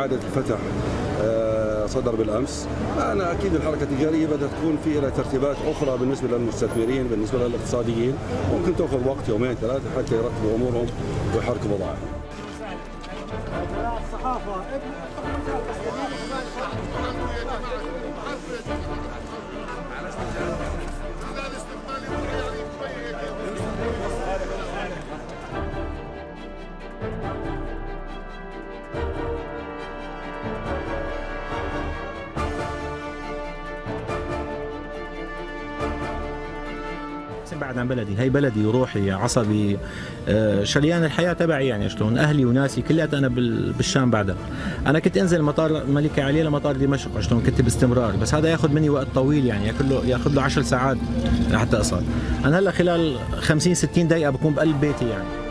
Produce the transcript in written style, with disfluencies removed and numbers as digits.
إعادة الفتح صدر بالأمس. أنا أكيد الحركة التجارية بدها تكون في لها ترتيبات أخرى بالنسبة للمستثمرين، بالنسبة للاقتصاديين، ممكن تأخذ وقت يومين ثلاثة حتى يرتبوا أمورهم ويحركوا بضائعهم. بعد عن بلدي، هي بلدي وروحي عصبي، شريان الحياه تبعي، يعني شلون اهلي وناسي كلياتها انا بالشام. بعدها انا كنت انزل مطار الملكه عليا لمطار دمشق، شلون كنت باستمرار، بس هذا ياخذ مني وقت طويل، يعني ياخذ له 10 ساعات لحتى اصل. انا هلا خلال 50 60 دقيقه بكون بقلب بيتي يعني.